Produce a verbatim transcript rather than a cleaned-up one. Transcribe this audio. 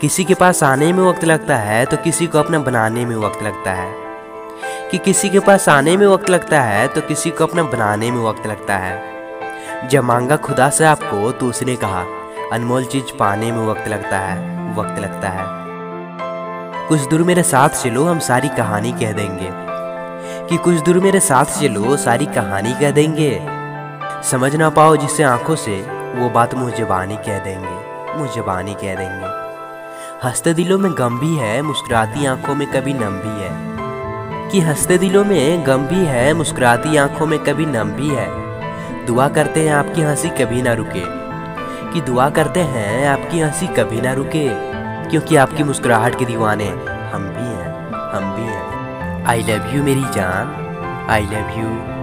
किसी के पास आने में वक्त लगता है तो किसी को अपना बनाने में वक्त लगता है, कि किसी के पास आने में वक्त लगता है तो किसी को अपना बनाने में वक्त लगता है। जब मांगा खुदा से आपको तो उसने कहा अनमोल चीज पाने में वक्त लगता है, वक्त लगता है। कुछ दूर मेरे साथ चलो हम सारी कहानी कह देंगे, कि कुछ दूर मेरे साथ चलो सारी कहानी कह देंगे। समझ ना पाओ जिसे आंखों से वो बात मुँह ज़बानी कह देंगे, मुँह ज़बानी कह देंगे। हंसते दिलों में गम भी है, मुस्कुराती आंखों में कभी नम भी है, कि हंसते दिलों में गम भी है, मुस्कुराती आंखों में कभी नम भी है। दुआ करते हैं आपकी हंसी कभी ना रुके, कि दुआ करते हैं आपकी हंसी कभी ना रुके, क्योंकि आपकी मुस्कुराहट के दीवाने हम भी हैं, हम भी हैं। आई लव यू मेरी जान, आई लव यू।